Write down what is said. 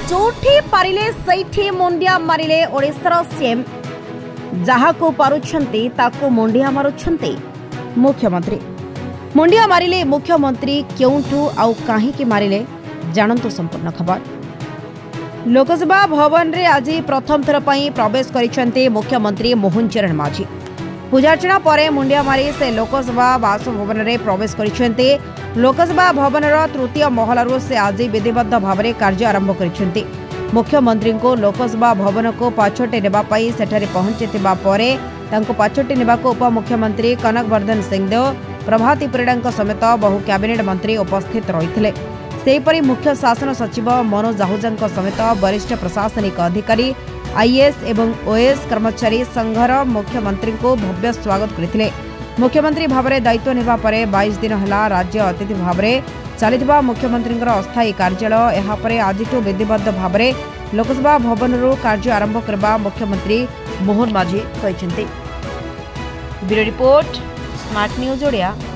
जोठी पारिले सैठी मुंडिया मारिले ओडिशार सीएम जहाको पारुछंती ताको मुंडिया मारुछंती मुख्यमंत्री। मुंडिया मारिले मुख्यमंत्री क्योंठू आउ काहींकी मारिले जानंतु संपूर्ण खबर। लोकसभा भवन रे आज प्रथम थर पई प्रवेश करिसेंती मुख्यमंत्री मोहन चरण माझी। पूजार्चना परे मुंडिया मारी से लोकसभा बासभवन रे प्रवेश करिसेंती। लोकसभा भवनर तृतीय महलारू से आज विधिबद्ध भाव में कार्य आरंभ करिसेंती। मुख्यमंत्री को लोकसभा भवन को पाछोटे नेबा पई सेठारे पहुंचीथिबा परे तांको पाछोटे नेबाको उपमुख्यमंत्री कनक वर्धन सिंहदेव प्रभाती परिड़ा समेत बहु कैबिनेट मंत्री उपस्थित रहिथिले। सेहीपरि मुख्य शासन सचिव मनोज आहूजा समेत वरिष्ठ प्रशासनिक अधिकारी आईएएस एवं ओएएस कर्मचारी संघर मुख्यमंत्री को भव्य स्वागत करथिले। मुख्यमंत्री भाव में दायित्व नेबा परे 22 दिन है राज्य अतिथि भाव में चलिथिबा मुख्यमंत्री अस्थायी कार्यालय एहापरे आजिठू विधिबद्ध भाव में लोकसभा भवन कार्य आरंभ करबा मुख्यमंत्री मोहन माझी कहिसेंती। Bureau report smart news Odia.